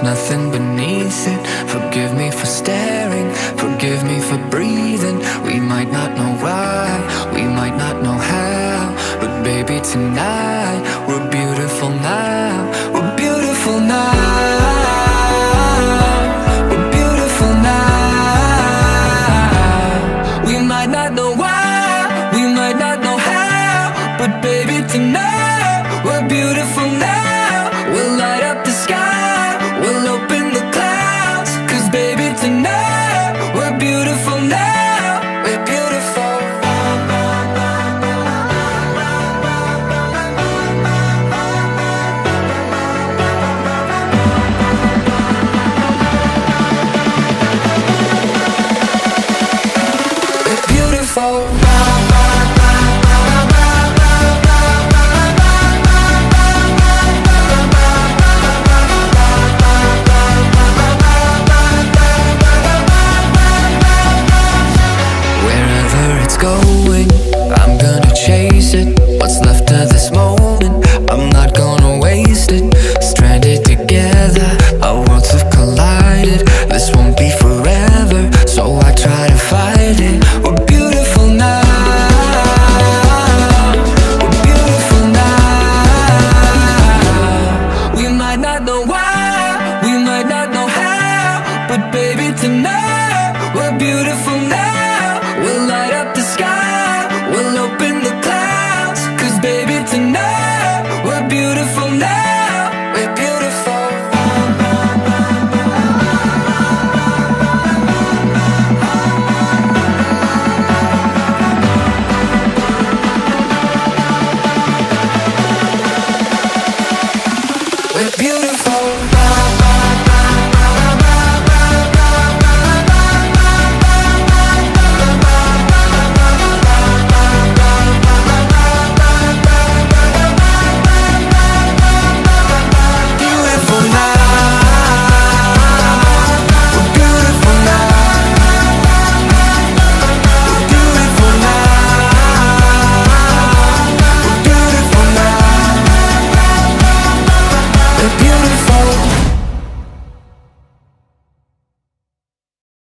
nothing beneath it. Forgive me for staring, forgive me for breathing. We might not know why, we might not know how, but baby tonight, we're beautiful now. We're beautiful now. We're beautiful now. We might not know why, we might not know how, but baby tonight, we're beautiful now. We'll light up the sky, we'll open the clouds, 'cause baby tonight, we're beautiful now. We're beautiful. We're beautiful.